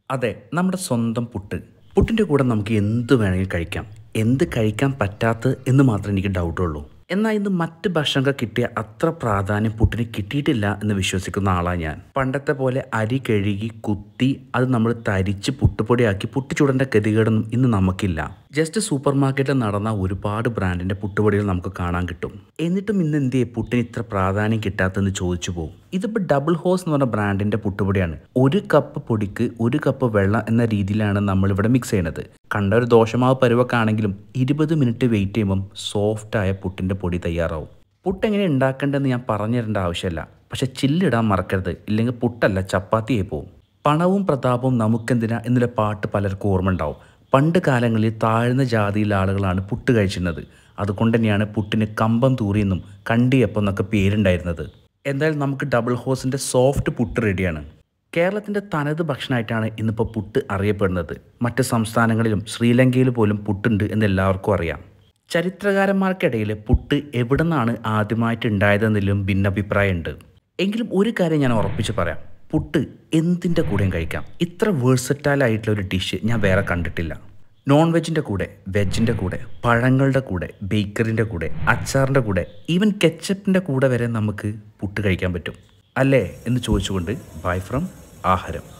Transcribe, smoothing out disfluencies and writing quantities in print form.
അതെ, നമ്മുടെ സ്വന്തം പുട്ട്. പുട്ടിൻ്റെ കൂടെ നമുക്ക് എന്ത് വേണമെങ്കിലും കഴിക്കാം. എന്ത് കഴിക്കാൻ പറ്റാത്തത് എന്ന് മാത്രമേ എനിക്ക് ഡൗട്ടുള്ളൂ. എന്നാൽ ഇന്ന് മറ്റ് ഭക്ഷണങ്ങൾ കിട്ടിയ അത്ര പ്രാധാന്യം പുട്ടിന് കിട്ടിയിട്ടില്ല എന്ന് വിശ്വസിക്കുന്ന ആളാണ് ഞാൻ. പണ്ടത്തെ പോലെ അരി കഴുകി കുത്തി അത് നമ്മൾ തരിച്ച് പുട്ടുപൊടിയാക്കി പുട്ട് ചുടേണ്ട ഗതികേടൊന്നും ഇന്ന് നമുക്കില്ല. ജസ്റ്റ് സൂപ്പർ മാർക്കറ്റിൽ നടന്ന ഒരുപാട് ബ്രാൻഡിൻ്റെ പുട്ടുപൊടികൾ നമുക്ക് കാണാൻ കിട്ടും. എന്നിട്ടും ഇന്ന് എന്തിയെ പുട്ടിന് ഇത്ര പ്രാധാന്യം കിട്ടാത്തതെന്ന് ചോദിച്ചു പോകും. ഇതിപ്പോൾ ഡബിൾ ഹോസ് എന്ന് പറഞ്ഞ ബ്രാൻഡിൻ്റെ പുട്ടുപൊടിയാണ്. 1 കപ്പ് പൊടിക്ക് 1 കപ്പ് വെള്ളം എന്ന രീതിയിലാണ് നമ്മളിവിടെ മിക്സ് ചെയ്യുന്നത്. കണ്ട ഒരു ദോശമാവ് പരുവൊക്കെ ആണെങ്കിലും 20 മിനിറ്റ് വെയിറ്റ് ചെയ്യുമ്പം സോഫ്റ്റായ പുട്ടിൻ്റെ പൊടി തയ്യാറാവും. പുട്ട് എങ്ങനെ ഉണ്ടാക്കേണ്ടതെന്ന് ഞാൻ പറഞ്ഞു തരേണ്ട ആവശ്യമില്ല. പക്ഷെ ചില്ലിടാൻ മറക്കരുത്, ഇല്ലെങ്കിൽ പുട്ടല്ല ചപ്പാത്തിയായി പോവും. പണവും പ്രതാപവും നമുക്കെന്തിനാ എന്നുള്ള പാട്ട് പലർക്കും ഓർമ്മ ഉണ്ടാവും. പണ്ട് കാലങ്ങളിൽ താഴ്ന്ന ജാതിയിലെ ആളുകളാണ് പുട്ട് കഴിച്ചിരുന്നത്. അതുകൊണ്ട് തന്നെയാണ് പുട്ടിന് കമ്പം തൂറിയെന്നും കണ്ടിയപ്പം എന്നൊക്കെ പേരുണ്ടായിരുന്നത്. എന്തായാലും നമുക്ക് ഡബിൾ ഹോസിൻ്റെ സോഫ്റ്റ് പുട്ട് റെഡിയാണ്. കേരളത്തിൻ്റെ തനത് ഭക്ഷണമായിട്ടാണ് ഇന്നിപ്പോൾ പുട്ട് അറിയപ്പെടുന്നത്. മറ്റ് സംസ്ഥാനങ്ങളിലും ശ്രീലങ്കയിൽ പോലും പുട്ടുണ്ട് എന്ന് എല്ലാവർക്കും അറിയാം. ചരിത്രകാരന്മാർക്കിടയിൽ പുട്ട് എവിടെ നിന്നാണ് ആദ്യമായിട്ട് ഉണ്ടായതെന്നതിലും ഭിന്നഭിപ്രായമുണ്ട്. എങ്കിലും ഒരു കാര്യം ഞാൻ ഉറപ്പിച്ച് പറയാം, പുട്ട് എന്തിൻ്റെ കൂടെയും കഴിക്കാം. ഇത്ര വേഴ്സറ്റൈൽ ആയിട്ടുള്ള ഒരു ഡിഷ് ഞാൻ വേറെ കണ്ടിട്ടില്ല. നോൺ വെജിൻ്റെ കൂടെ, വെജിൻ്റെ കൂടെ, പഴങ്ങളുടെ കൂടെ, ബേക്കറിൻ്റെ കൂടെ, അച്ചാറിൻ്റെ കൂടെ, ഈവൻ കെച്ചപ്പിൻ്റെ കൂടെ വരെ നമുക്ക് പുട്ട് കഴിക്കാൻ പറ്റും അല്ലേ എന്ന് ചോദിച്ചുകൊണ്ട് ബൈ ഫ്രം ആഹാരം.